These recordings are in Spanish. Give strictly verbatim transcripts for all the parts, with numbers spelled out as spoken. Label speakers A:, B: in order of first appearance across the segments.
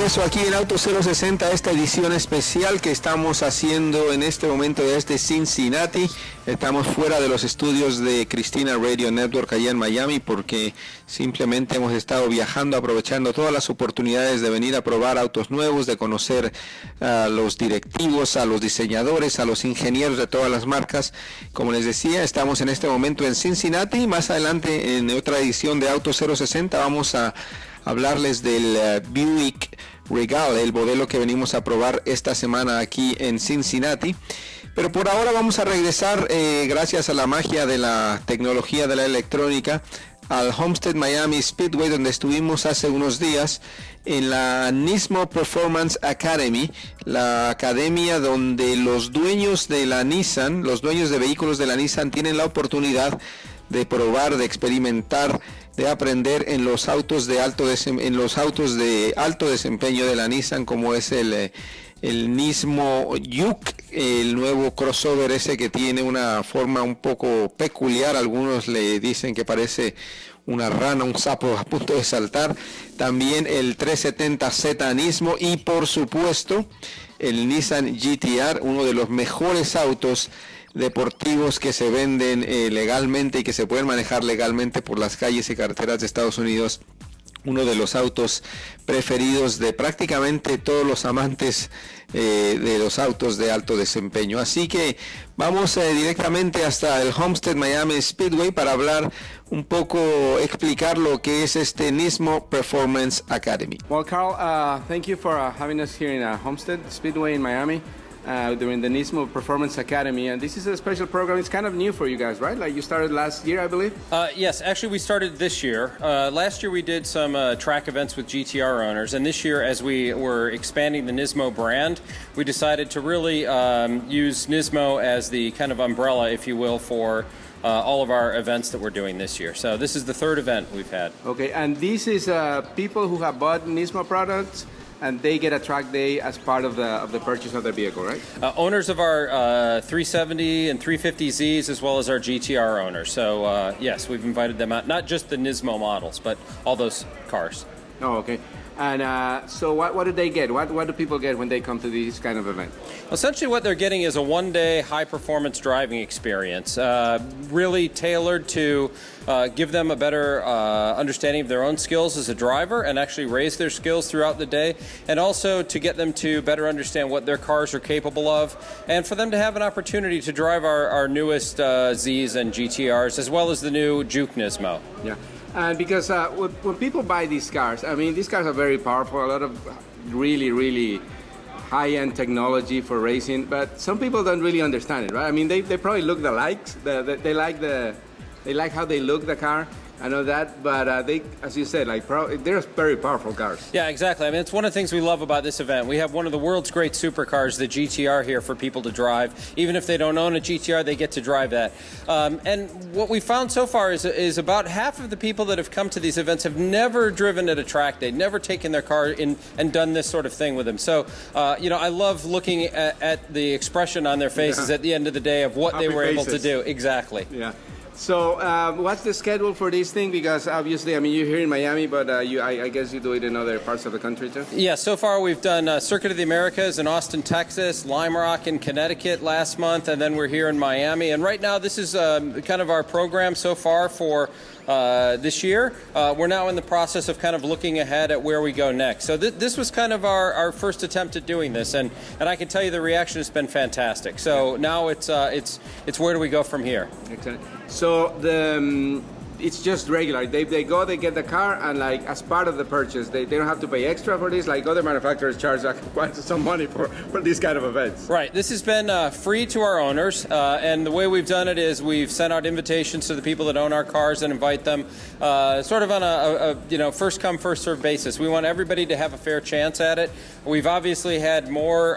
A: regreso aquí en Auto cero sesenta, esta edición especial que estamos haciendo en este momento desde Cincinnati. Estamos fuera de los estudios de Christina Radio Network allá en Miami porque simplemente hemos estado viajando, aprovechando todas las oportunidades de venir a probar autos nuevos, de conocer a los directivos, a los diseñadores, a los ingenieros de todas las marcas. Como les decía, estamos en este momento en Cincinnati. Más adelante, en otra edición de Auto cero sesenta, vamos a hablarles del uh, Buick Regal, el modelo que venimos a probar esta semana aquí en Cincinnati. Pero por ahora vamos a regresar, eh, gracias a la magia de la tecnología de la electrónica, al Homestead Miami Speedway, donde estuvimos hace unos días en la Nismo Performance Academy, la academia donde los dueños de la Nissan, los dueños de vehículos de la Nissan tienen la oportunidad de probar, de experimentar, de aprender en los autos de alto desem en los autos de alto desempeño de la Nissan, como es el el Nismo Juke, el nuevo crossover ese que tiene una forma un poco peculiar. Algunos le dicen que parece una rana, un sapo a punto de saltar. También el trescientos setenta Z Nismo y por supuesto el Nissan G T R, uno de los mejores autos deportivos que se venden eh, legalmente y que se pueden manejar legalmente por las calles y carreteras de Estados Unidos. Uno de los autos preferidos de prácticamente todos los amantes eh, de los autos de alto desempeño. Así que vamos eh, directamente hasta el Homestead Miami Speedway para hablar un poco, explicar lo que es este Nismo Performance Academy.
B: Well, Carl, uh, thank you for uh, having us here in uh, Homestead Speedway in Miami. Uh, during the Nismo Performance Academy, and this is a special program. It's kind of new for you guys, right? Like you started last year, I believe?
C: Uh, yes, actually we started this year. Uh, last year we did some uh, track events with G T R owners, and this year as we were expanding the Nismo brand, we decided to really um, use Nismo as the kind of umbrella, if you will, for uh, all of our events that we're doing this year. So this is the third event we've had.
B: Okay, and this is uh, people who have bought Nismo products, and they get a track day as part of the of the purchase of their vehicle, right?
C: Uh, owners of our uh, three seventy and three fifty Zs, as well as our G T R owners. So uh, yes, we've invited them out. Not just the Nismo models, but all those cars.
B: Oh, okay. And uh, so what, what do they get? What, what do people get when they come to this kind of event?
C: Essentially what they're getting is a one-day high-performance driving experience, uh, really tailored to uh, give them a better uh, understanding of their own skills as a driver and actually raise their skills throughout the day, and also to get them to better understand what their cars are capable of, and for them to have an opportunity to drive our, our newest uh, Zs and G T Rs, as well as the new Juke Nismo.
B: Yeah. And because uh, when, when people buy these cars, I mean, these cars are very powerful, a lot of really, really high-end technology for racing, but some people don't really understand it, right? I mean, they, they probably look the likes, the, the, they like the, they like how they look the car. I know that, but uh, they, as you said, like pro they're very powerful cars.
C: Yeah, exactly. I mean, it's one of the things we love about this event. We have one of the world's great supercars, the G T R, here for people to drive. Even if they don't own a G T R, they get to drive that. Um, and what we found so far is, is about half of the people that have come to these events have never driven at a track day, never taken their car in and done this sort of thing with them. So, uh, you know, I love looking at, at the expression on their faces yeah. at the end of the day of what Happy they were faces. able to do. Exactly.
B: Yeah. So um, what's the schedule for this thing? Because obviously, I mean, you're here in Miami, but uh, you, I, I guess you do it in other parts of the country too?
C: Yeah, so far we've done uh, Circuit of the Americas in Austin, Texas, Lime Rock in Connecticut last month, and then we're here in Miami. And right now, this is um, kind of our program so far for uh, this year. Uh, we're now in the process of kind of looking ahead at where we go next. So th this was kind of our, our first attempt at doing this, and, and I can tell you the reaction has been fantastic. So now it's, uh, it's, it's where do we go from here?
B: Excellent. So the um, it's just regular. They, they go, they get the car, and like as part of the purchase, they, they don't have to pay extra for this. Like other manufacturers charge like quite some money for, for these kind of events.
C: Right. This has been uh, free to our owners, uh, and the way we've done it is we've sent out invitations to the people that own our cars and invite them uh, sort of on a, a, a you know first come first served basis. We want everybody to have a fair chance at it. We've obviously had more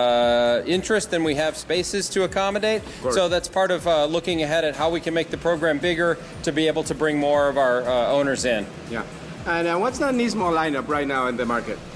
C: uh, interest than we have spaces to accommodate, so that's part of uh, looking ahead at how we can make the program bigger to be able to bring more of our uh, owners in.
B: Yeah. And uh, what's the Nismo lineup right now in the market?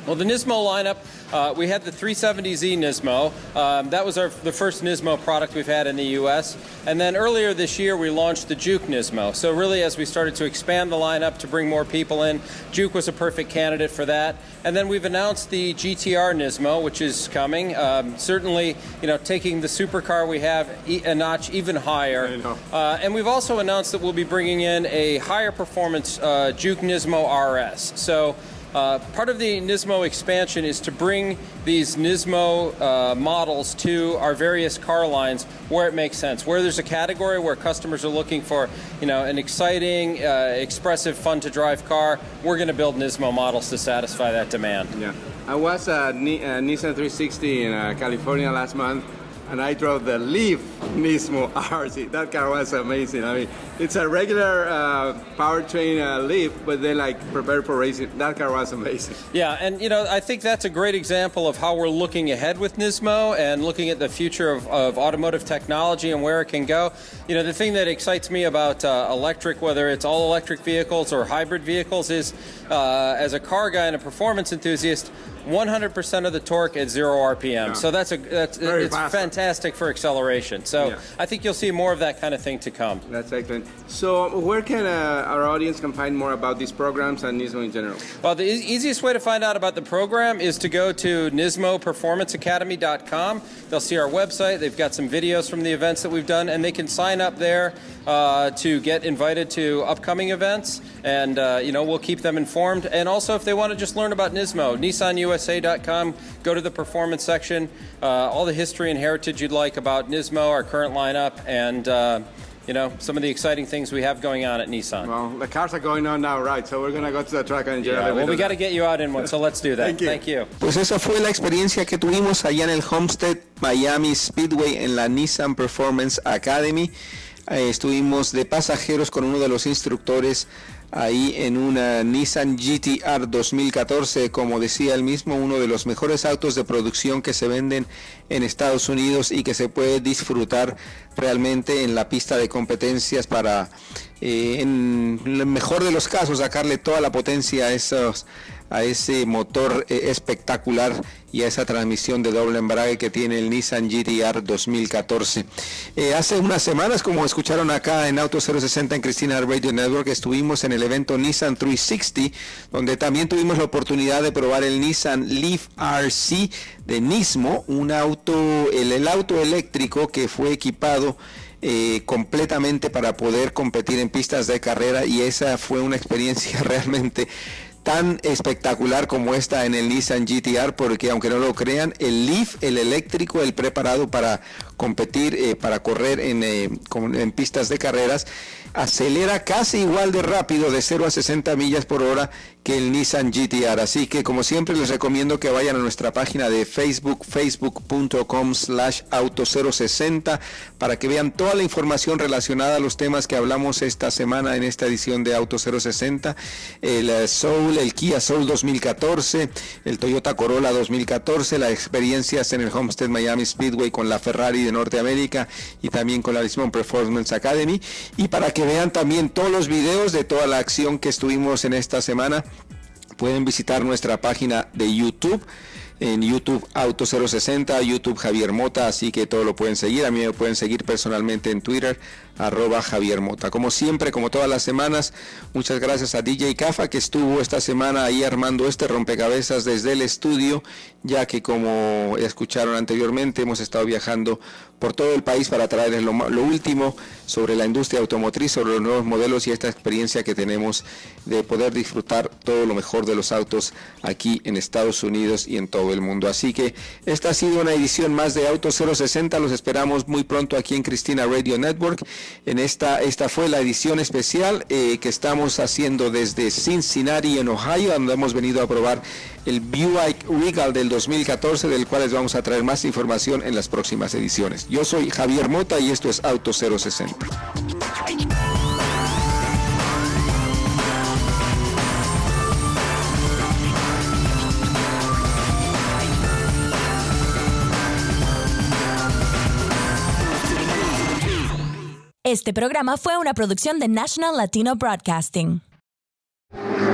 C: Well, the Nismo lineup, uh, we had the three seventy Z Nismo. Um, that was our the first Nismo product we've had in the U S. And then earlier this year, we launched the Juke Nismo. So really, as we started to expand the lineup to bring more people in, Juke was a perfect candidate for that. And then we've announced the G T R Nismo, which is coming. Um, certainly, you know, taking the supercar we have a notch even higher.
B: I know.
C: Uh, and we've also announced that we'll be bringing in a higher performance uh, Juke Nismo R S. So. Uh, part of the Nismo expansion is to bring these Nismo uh, models to our various car lines where it makes sense, where there's a category where customers are looking for, you know, an exciting, uh, expressive, fun-to-drive car. We're going to build Nismo models to satisfy that demand.
B: Yeah, I was at Ni- uh, Nissan three sixty in uh, California last month, and I drove the Leaf Nismo R C. That car was amazing. I mean, it's a regular uh, powertrain uh, Leaf, but then like prepared for racing. That car was amazing.
C: Yeah, and you know, I think that's a great example of how we're looking ahead with Nismo and looking at the future of, of automotive technology and where it can go. You know, the thing that excites me about uh, electric, whether it's all electric vehicles or hybrid vehicles, is uh, as a car guy and a performance enthusiast, one hundred percent of the torque at zero R P M. Yeah. So that's a that's
B: Very
C: it's
B: fast.
C: fantastic for acceleration. So yeah. I think you'll see more of that kind of thing to come.
B: That's excellent. So where can uh, our audience can find more about these programs and Nismo in general?
C: Well, the e- easiest way to find out about the program is to go to nismo performance academy dot com. They'll see our website. They've got some videos from the events that we've done, and they can sign up there uh, to get invited to upcoming events. And uh, you know, we'll keep them informed. And also, if they want to just learn about Nismo, Nissan U S A dot com, go to the performance section, uh, all the history and heritage you'd like about Nismo, our current lineup, and uh, you know, some of the exciting things we have going on at Nissan.
B: Well, the cars are going on now, right? So we're going to go to the track and enjoy
C: yeah,
B: it.
C: Well, we got to get you out in one, so let's do that.
B: Thank you.
C: Thank you.
A: Pues esa fue la experiencia que tuvimos allá en el Homestead Miami Speedway en la Nissan Performance Academy. Eh, estuvimos de pasajeros con uno de los instructores ahí en una Nissan G T R dos mil catorce, como decía él mismo, uno de los mejores autos de producción que se venden en Estados Unidos y que se puede disfrutar realmente en la pista de competencias para, eh, en el mejor de los casos, sacarle toda la potencia a esos a ese motor eh, espectacular y a esa transmisión de doble embrague que tiene el Nissan G T R dos mil catorce. Eh, hace unas semanas, como escucharon acá en Auto cero sesenta en Christina Radio Network, estuvimos en el evento Nissan trescientos sesenta, donde también tuvimos la oportunidad de probar el Nissan Leaf R C de Nismo, un auto, el, el auto eléctrico que fue equipado Eh, completamente para poder competir en pistas de carrera, y esa fue una experiencia realmente tan espectacular como esta en el Nissan G T R, porque aunque no lo crean, el Leaf, el eléctrico, el preparado para competir, eh, para correr en, eh, en pistas de carreras, acelera casi igual de rápido de cero a sesenta millas por hora que el Nissan G T R. Así que, como siempre, les recomiendo que vayan a nuestra página de Facebook, facebook punto com slash auto cero sesenta, para que vean toda la información relacionada a los temas que hablamos esta semana en esta edición de Auto cero sesenta, el Soul, el Kia Soul dos mil catorce, el Toyota Corolla dos mil catorce, las experiencias en el Homestead Miami Speedway con la Ferrari de Norteamérica y también con la Nismo Performance Academy, y para que vean también todos los videos de toda la acción que estuvimos en esta semana, pueden visitar nuestra página de YouTube, en YouTube Auto cero sesenta, YouTube Javier Mota, así que todo lo pueden seguir. A mí me pueden seguir personalmente en Twitter, arroba Javier Mota. Como siempre, como todas las semanas, muchas gracias a D J Cafa, que estuvo esta semana ahí armando este rompecabezas desde el estudio, ya que, como escucharon anteriormente, hemos estado viajando por todo el país para traerles lo, lo último sobre la industria automotriz, sobre los nuevos modelos y esta experiencia que tenemos de poder disfrutar todo lo mejor de los autos aquí en Estados Unidos y en todo el mundo. Así que esta ha sido una edición más de Auto cero sesenta. Los esperamos muy pronto aquí en Christina Radio Network. En esta, esta fue la edición especial eh, que estamos haciendo desde Cincinnati, en Ohio, donde hemos venido a probar el Buick Regal del dos mil catorce, del cual les vamos a traer más información en las próximas ediciones. Yo soy Javier Mota y esto es Auto cero sesenta.
D: Este programa fue una producción de National Latino Broadcasting.